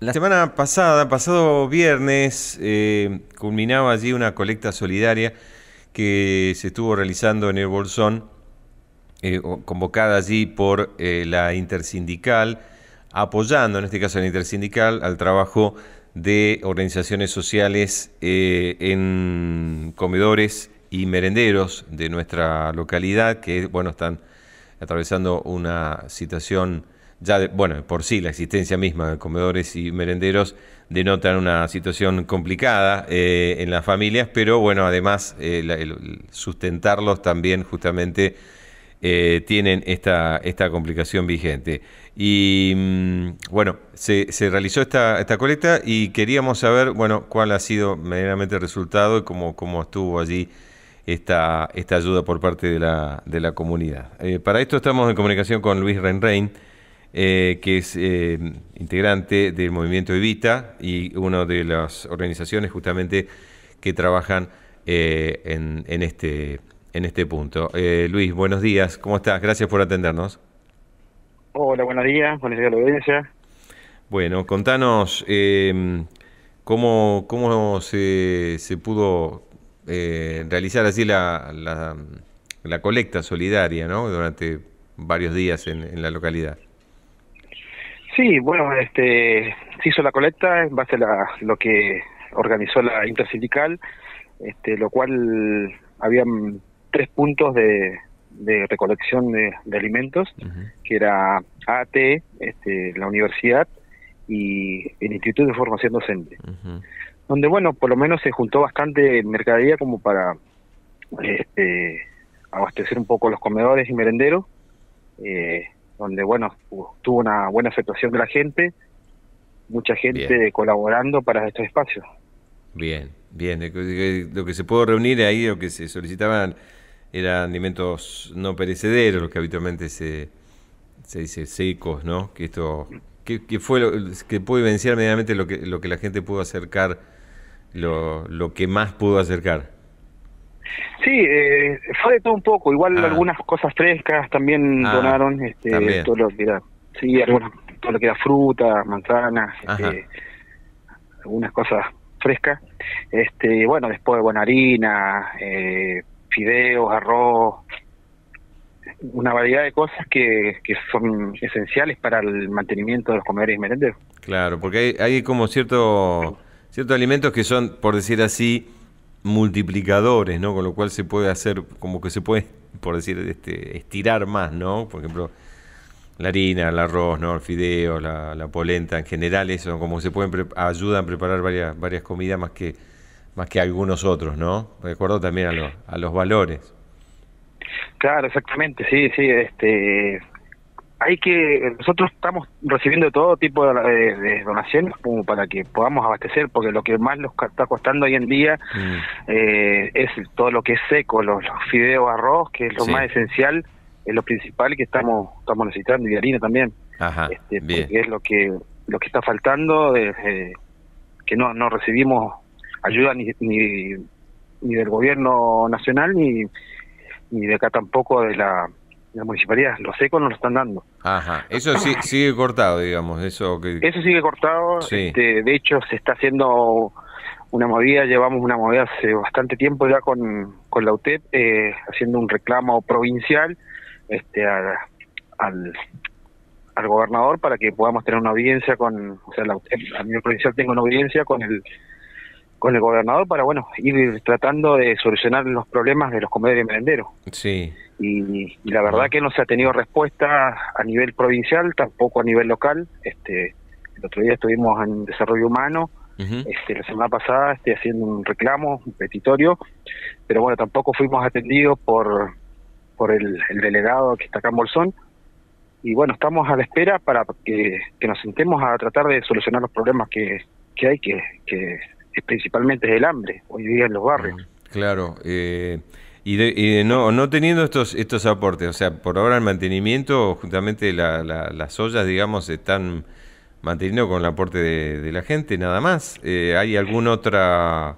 La semana pasada, pasado viernes, culminaba allí una colecta solidaria que se estuvo realizando en el Bolsón, convocada allí por la Intersindical, apoyando en este caso la Intersindical al trabajo de organizaciones sociales en comedores y merenderos de nuestra localidad, que bueno, están atravesando una situación ya bueno, por sí la existencia misma de comedores y merenderos denotan una situación complicada en las familias, pero bueno, además el sustentarlos también justamente tienen esta complicación vigente. Y bueno, se realizó esta colecta y queríamos saber, bueno, cuál ha sido medianamente el resultado y cómo estuvo allí esta ayuda por parte de la comunidad. Para esto estamos en comunicación con Luis Renrein, que es integrante del movimiento Evita y una de las organizaciones justamente que trabajan en este punto. Luis, buenos días, ¿cómo estás? Gracias por atendernos. Hola, buenos días a la audiencia. Bueno, contanos cómo se pudo realizar así la colecta solidaria, ¿no? Durante varios días en la localidad. Sí, bueno, se hizo la colecta en base a lo que organizó la Intersindical, lo cual habían 3 puntos de recolección de alimentos, Ujú. que era AT, la universidad y el Instituto de Formación Docente, Ujú. donde, bueno, por lo menos se juntó bastante mercadería como para abastecer un poco los comedores y merenderos, donde, bueno, tuvo una buena aceptación de la gente, mucha Bien, gente colaborando para estos espacios. bien, bien. Lo que se pudo reunir ahí, lo que se solicitaban eran alimentos no perecederos, lo que habitualmente se dice secos, ¿no? Que esto, que fue que pudo evidenciar medianamente lo que la gente pudo acercar, lo que más pudo acercar. Sí, fue de todo un poco, igual Ah, algunas cosas frescas también donaron, también. todo lo que era, sí, todo lo que era fruta, manzanas, Ajá. algunas cosas frescas, bueno, después, bueno, harina, fideos, arroz, una variedad de cosas que son esenciales para el mantenimiento de los comedores y merenderos. Claro, porque hay como ciertos alimentos que son, por decir así, multiplicadores, ¿no? Con lo cual se puede hacer, como que se puede, por decir, estirar más, ¿no? Por ejemplo, la harina, el arroz, ¿no? El fideo, la polenta, en general, eso, como se pueden ayudan a preparar varias comidas más que algunos otros, ¿no? De acuerdo también a los valores. Claro, exactamente, sí, sí, nosotros estamos recibiendo todo tipo de donaciones como para que podamos abastecer, porque lo que más nos está costando hoy en día Mm, es todo lo que es seco, los fideos, arroz, que es lo sí, más esencial, es lo principal que estamos necesitando, y harina también, ajá, bien. porque es lo que está faltando, que no recibimos ayuda ni del gobierno nacional ni de acá tampoco de la municipalidad. Los secos nos lo están dando. Ajá, eso sí, sigue cortado, digamos, eso que... Eso sigue cortado, Sí, de hecho se está haciendo una movida, llevamos una movida hace bastante tiempo ya con la UTEP, haciendo un reclamo provincial al, al gobernador para que podamos tener una audiencia o sea, la UTEP a nivel provincial tenga una audiencia con el gobernador para, bueno, ir tratando de solucionar los problemas de los comedores y merenderos. sí. Y la verdad Ajá. que no se ha tenido respuesta a nivel provincial, tampoco a nivel local. El otro día estuvimos en Desarrollo Humano, Ujú. la semana pasada, haciendo un reclamo, un petitorio, pero bueno, tampoco fuimos atendidos por el delegado que está acá en Bolsón. Y bueno, estamos a la espera para que nos sentemos a tratar de solucionar los problemas que hay, que principalmente es el hambre hoy día en los barrios. Claro, y no teniendo estos aportes, o sea, por ahora el mantenimiento, justamente las ollas, digamos, se están manteniendo con el aporte de la gente, nada más. ¿Hay algún otro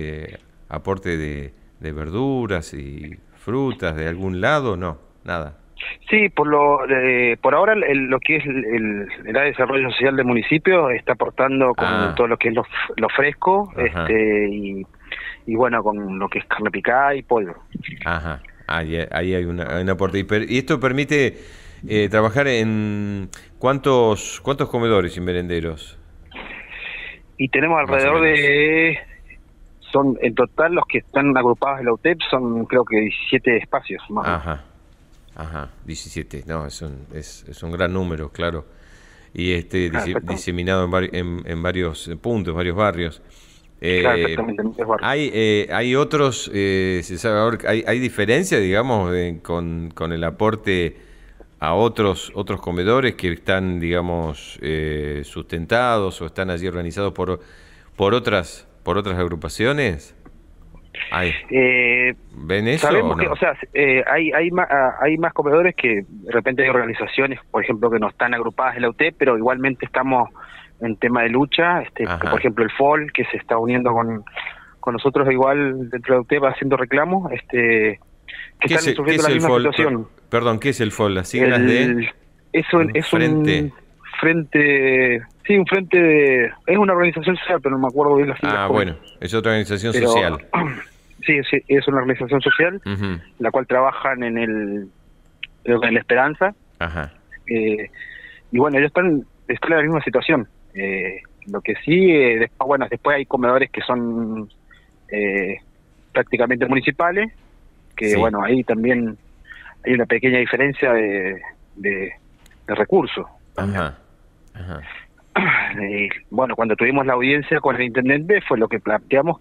aporte de verduras y frutas de algún lado? No, nada. Sí, por ahora lo que es el área de desarrollo social del municipio está aportando con todo lo que es lo fresco, Ajá. y bueno, con lo que es carne picada y pollo. Ajá. Ahí hay un aporte. Y esto permite trabajar en cuántos comedores y merenderos, Y tenemos más o alrededor menos. son en total los que están agrupados en la UTEP son creo que 17 espacios más o menos. Ajá. Ajá. 17. No, es un gran número, claro. Y Exactamente. diseminado en varios puntos, varios barrios. Claro, Eh, exactamente, en muchos barrios. hay otros, se sabe ahora, hay diferencia, digamos, con el aporte a otros comedores que están, digamos, sustentados o están allí organizados por otras agrupaciones. ¿Hay? Eh, ¿Ven eso o Sabemos que, o no? sea, hay más comedores que de repente hay organizaciones, por ejemplo, que no están agrupadas en la UTEP, pero igualmente estamos en tema de lucha, que, por Ajá. ejemplo el FOL, que se está uniendo con nosotros igual dentro de la UTEP haciendo reclamos, que ¿Qué es están el, qué sufriendo es la el misma FOL? situación. Perdón, ¿qué es el FOL? Las siglas de El, un es un frente. frente, sí, un frente es una organización social, pero no me acuerdo bien las siglas Ah, cómo es. bueno, es otra organización Pero social. sí, sí, es una organización social Ujú. la cual trabajan creo que en la Esperanza, Ajá. eh, y bueno, ellos están en la misma situación. Lo que sí, después, bueno, después hay comedores que son eh, prácticamente municipales, que Sí. bueno, ahí también hay una pequeña diferencia de recursos también. Ajá. Ajá. Bueno, cuando tuvimos la audiencia con el intendente fue lo que planteamos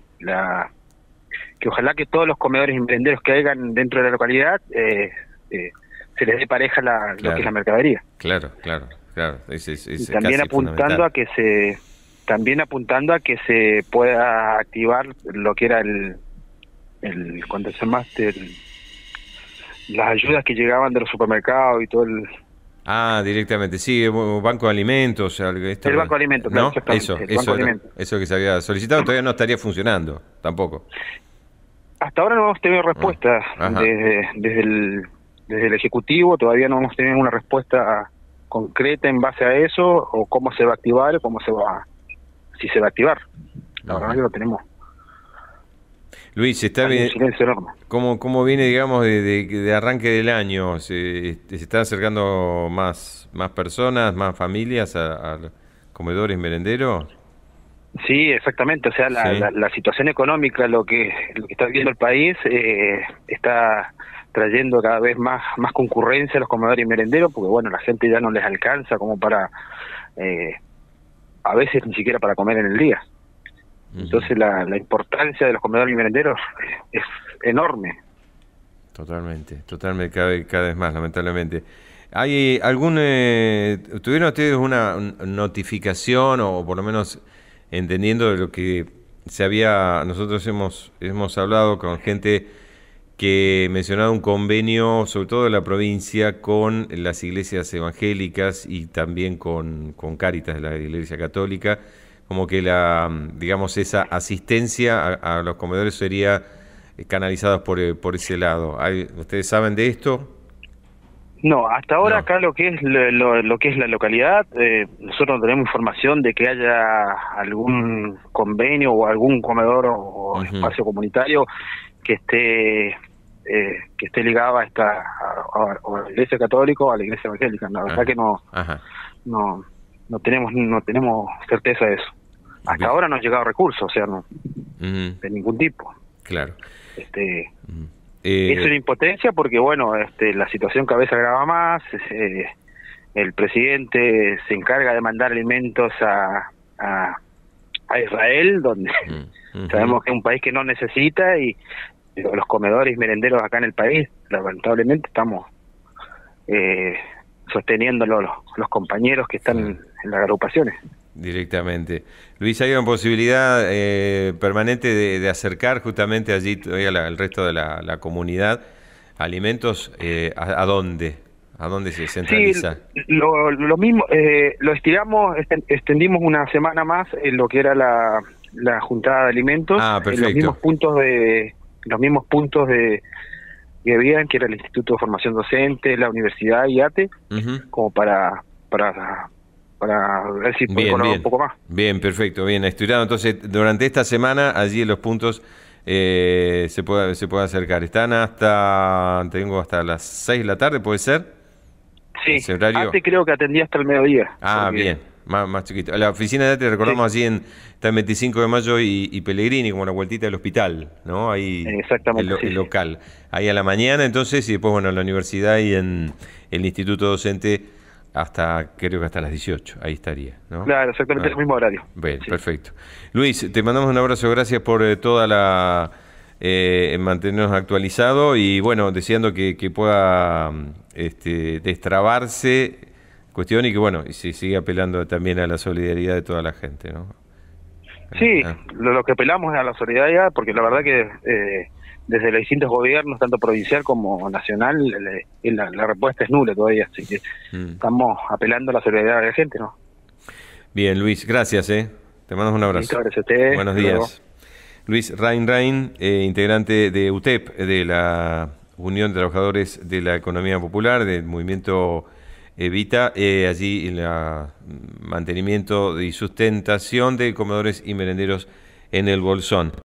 que ojalá que todos los comedores y merenderos que hayan dentro de la localidad se les dé pareja lo que es Claro, la mercadería. claro, claro, claro. Y Es también casi apuntando fundamental. a que se pueda activar lo que era cuando se llamaste las ayudas que llegaban de los supermercados y todo Ah, directamente, sí, banco de alimentos, el banco de alimentos, claro, ¿no? exactamente, el banco de alimentos. Eso que se había solicitado todavía no estaría funcionando, tampoco. Hasta ahora no hemos tenido Ah, respuesta ajá. desde el Ejecutivo, todavía no hemos tenido una respuesta concreta en base a eso, o cómo se va a activar, si se va a activar. La verdad Ujú. que no tenemos, Luis, está hay un bien. silencio enorme. ¿Cómo viene, digamos, de arranque del año? ¿Se están acercando más personas, más familias a los comedores merenderos? Sí, exactamente, o sea, Sí. la situación económica, lo que está viviendo el país, está trayendo cada vez más concurrencia a los comedores y merenderos, porque bueno, la gente ya no les alcanza como para, eh, a veces ni siquiera para comer en el día. Ujú. Entonces la importancia de los comedores y merenderos es enorme. Totalmente, cada vez más, lamentablemente. ¿Hay tuvieron ustedes una notificación o por lo menos entendiendo de lo que nosotros hemos hablado con gente que mencionaba un convenio, sobre todo de la provincia, con las iglesias evangélicas y también con Cáritas de la Iglesia Católica, como que digamos, esa asistencia a los comedores sería canalizadas por ese lado. ¿Ustedes saben de esto? No, hasta ahora No. acá lo que es lo que es la localidad, nosotros no tenemos información de que haya algún convenio o algún comedor o Ujú. espacio comunitario que que esté ligado o a la Iglesia Católica o a la Iglesia Evangélica. La verdad Ajá. que Ajá. no no tenemos certeza de eso. Hasta Bien. ahora no han llegado recursos, o sea, no Ujú. de ningún tipo. Claro. Este Ujú. Es Eh, una impotencia porque, bueno, la situación cada vez se agrava más. El presidente se encarga de mandar alimentos a Israel, donde ujú. sabemos que es un país que no necesita, y los comedores y merenderos acá en el país, lamentablemente, estamos eh, sosteniendo los compañeros que están Claro. en las agrupaciones. Directamente. Luis, ¿hay una posibilidad permanente de acercar justamente allí todavía el resto de la comunidad alimentos? ¿A dónde? ¿A dónde se Sí, centraliza? lo mismo, lo estiramos, extendimos una semana más en lo que era la juntada de alimentos, Ah, en perfecto. los mismos puntos de bien, que era el Instituto de Formación Docente, la Universidad y ATE, Ujú. como para ver si puede Bien, colaborar un bien. poco más. Bien, perfecto, bien estudiado. Entonces, durante esta semana, allí en los puntos se puede acercar. Están tengo hasta las 6 de la tarde, ¿puede ser? Sí, Ese horario. ATE creo que atendía hasta el mediodía, Ah, porque bien, más chiquito. La oficina de te recordamos sí, allí está en 25 de mayo y Pellegrini, como la vueltita del hospital, ¿no? Ahí exactamente, sí, el sí. local. Ahí a la mañana, entonces, y después, bueno, en la universidad y en el instituto docente creo que hasta las 18. Ahí estaría, ¿no? Claro, exactamente Ah, el mismo horario. bien, Sí. perfecto. Luis, te mandamos un abrazo, gracias por toda mantenernos actualizado y bueno, deseando que pueda destrabarse cuestión y que bueno, y se sigue apelando también a la solidaridad de toda la gente, ¿no? Sí, Ah, lo que apelamos es a la solidaridad, porque la verdad que desde los distintos gobiernos, tanto provincial como nacional, la respuesta es nula todavía, así que mm. estamos apelando a la solidaridad de la gente, ¿no? Bien, Luis, gracias, ¿eh? Te mandamos un Listo, abrazo. gracias a ustedes, Buenos hasta luego. días. Luis Rain, integrante de UTEP, de la Unión de Trabajadores de la Economía Popular, del movimiento Evita, allí en el mantenimiento y sustentación de comedores y merenderos en el Bolsón.